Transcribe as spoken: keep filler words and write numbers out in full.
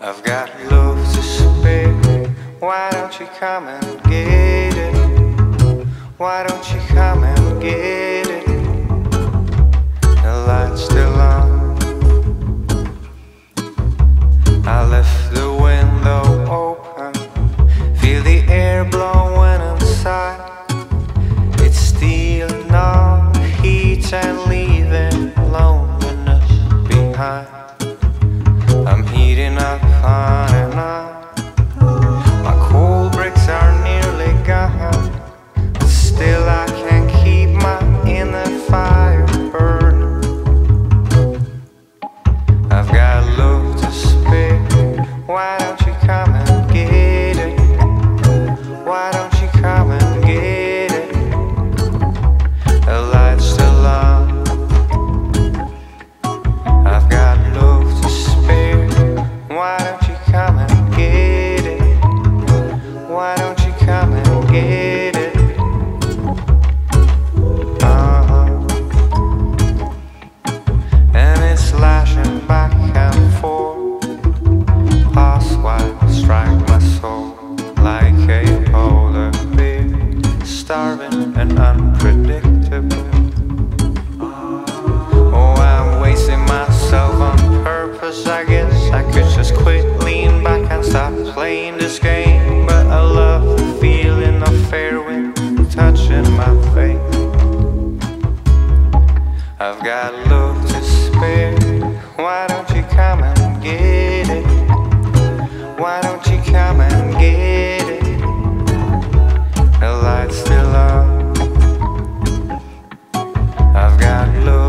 I've got love to spare. Why don't you come and get it? Why don't you come and get it? The light's still on. I left the window open, feel the air blowing inside. It's stealing all the heat and leaving loneliness behind. I'm heating up on and on. My coal bricks are nearly gone, but still I can't keep my inner fire burning. I've got love to spare. Why don't you come and get it? Why don't you come and get it? The light's still on. I've got love to spare. Why don't you come and get it? Why don't you come and get it? Uh-huh. And it's lashing back and forth. Past while strike my soul like a polar bear, starving and unpredictable. Oh, I'm wasting myself on purpose. I guess I could just quit, lean back and stop playing this game. But I love the feeling of fair wind touching my face. I've got love to spare. Why don't you come and get it? Why don't you come and get it? The light's still on. I've got love.